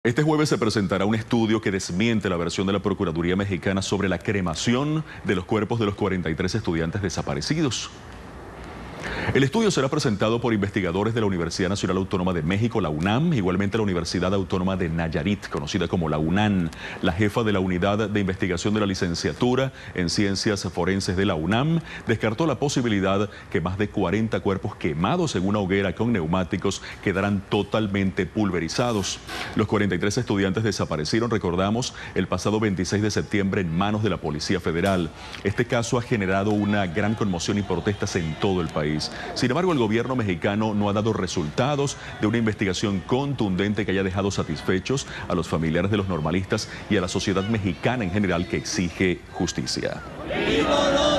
Este jueves se presentará un estudio que desmiente la versión de la Procuraduría Mexicana sobre la cremación de los cuerpos de los 43 estudiantes desaparecidos. El estudio será presentado por investigadores de la Universidad Nacional Autónoma de México, la UNAM, igualmente la Universidad Autónoma de Nayarit, conocida como la UNAN. La jefa de la Unidad de Investigación de la Licenciatura en Ciencias Forenses de la UNAM descartó la posibilidad que más de 40 cuerpos quemados en una hoguera con neumáticos quedaran totalmente pulverizados. Los 43 estudiantes desaparecieron, recordamos, el pasado 26 de septiembre en manos de la Policía Federal. Este caso ha generado una gran conmoción y protestas en todo el país. Sin embargo, el gobierno mexicano no ha dado resultados de una investigación contundente que haya dejado satisfechos a los familiares de los normalistas y a la sociedad mexicana en general que exige justicia.